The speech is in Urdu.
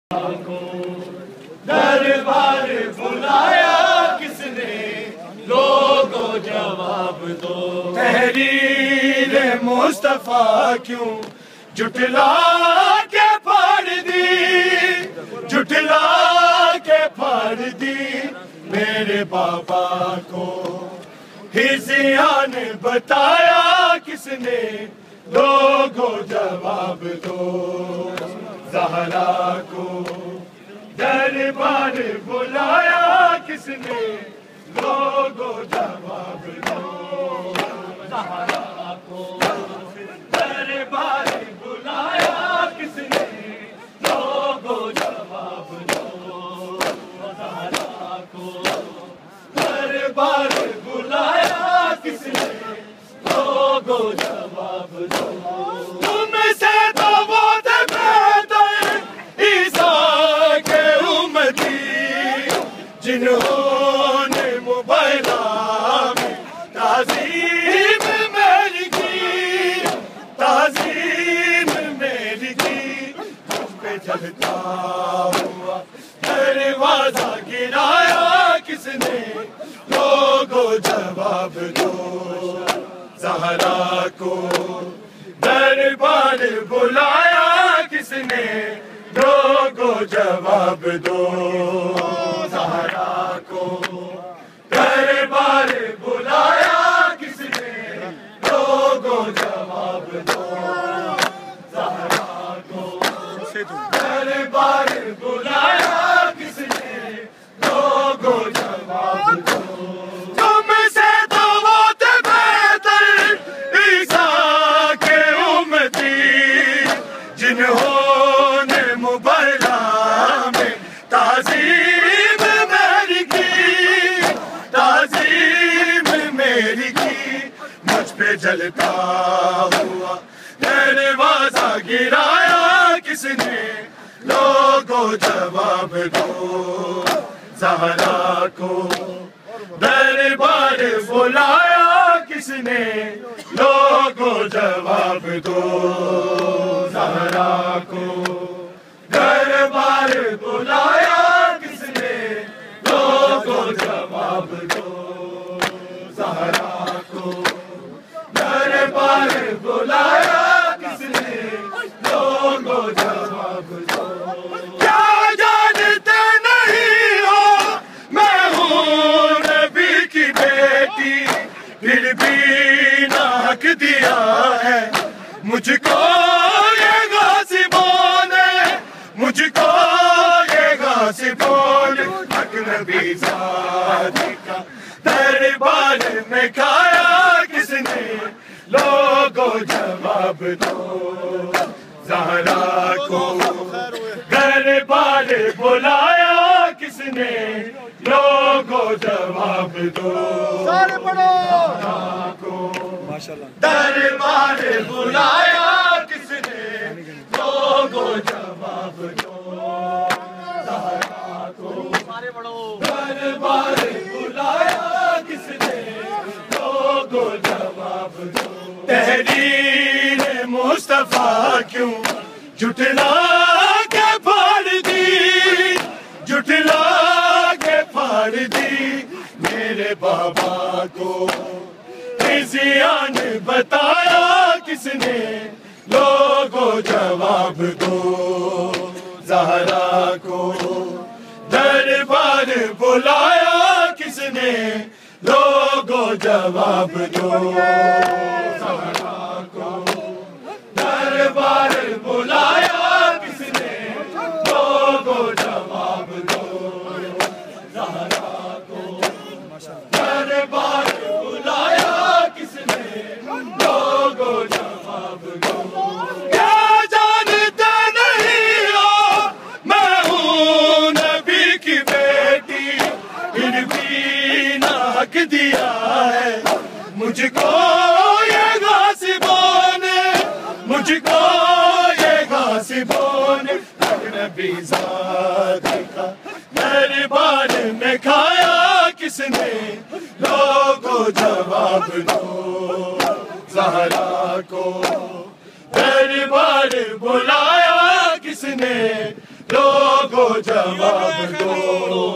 دربار بلایا کس نے، لوگوں جواب دو۔ تحریر مصطفیٰ کیوں جھٹلا کے پھاڑ دی، جھٹلا کے پھاڑ دی میرے بابا کو۔ ہزیان بتایا کس نے، لوگوں جواب دو۔ زہرا کو دربار بلایا کس نے، لوگوں جواب دو۔ زہرا کو دربار بلایا کس نے، لوگوں جواب دو۔ زہرا کو دربار بلایا کس نے، لوگوں جواب دو۔ تم سے تو وہ تھے بہتر عیسیٰ کے امتی، جنہوں نے موبائلہ میں تعظیم میری کی، تعظیم میری کی۔ مجھ پہ جلتا ہوا دروازہ گرایا کس نے، لوگوں جواب دو۔ زہرا کو دربار بلایا کس نے، لوگوں جواب دو۔ زہرا کو دربار بلایا کس نے، لوگوں جواب دو۔ زہرا کو دربار بلایا کس نے، لوگوں جواب دو۔ تم سے تو وہ تھے بہتر عیسیٰ کے امتی، جنہوں نے موبائلہ میں تعظیم میری کی، تعظیم میری کی۔ مجھ پہ جلتا ہوا دروازہ گرایا کس نے، لوگوں جواب دو۔ زہرا کو دربار بلایا کس نے، لوگوں جواب دو۔ زہرا کو دربار بلایا کس نے، لوگوں جواب دو۔ زہرا کو دربار بلایا کس نے، لوگوں جواب دو۔ کیا جانتے نہیں ہو میں ہوں نبی کی بیٹی، پھر بھی نہ حق دیا ہے مجھ کو یہ غاصبوں نے، مجھ کو یہ غاصبوں نے۔ حق نبی زادی کا دربار میں کھایا کس نے، لوگوں جواب دو۔ زہرا کو دربار بلایا کس نے، لوگوں جواب دو۔ زہرا کو دربار بلایا کس نے، لوگوں جواب دو۔ زہرا کو دربار بلایا کس نے، لوگوں جواب دو۔ تحریر مصطفیٰ کیوں جھٹلا کے پھاڑ دی، جھٹلا کے پھاڑ دی میرے بابا کو۔ ہزیان بتایا کس نے، لوگوں جواب دو۔ زہرا کو دربار بلایا کس نے، لوگوں جواب دو۔ زہرا کو دربار بلایا کس نے، لوگوں جواب دو۔ زہرا کو دربار بلایا کس نے، لوگوں جواب دو۔ کیا جانتے نہیں ہو میں ہوں نبی کی بیٹی، پھر بھی نہ حق دیا ہے مجھ کو یہ غاصبوں نے، مجھ کو یہ غاصبوں نے۔ حق نبی زادی کا دربار میں کھایا کس نے، لوگوں جواب دو۔ زہرا کو دربار بلایا کس نے، لوگ لوگوں جواب دو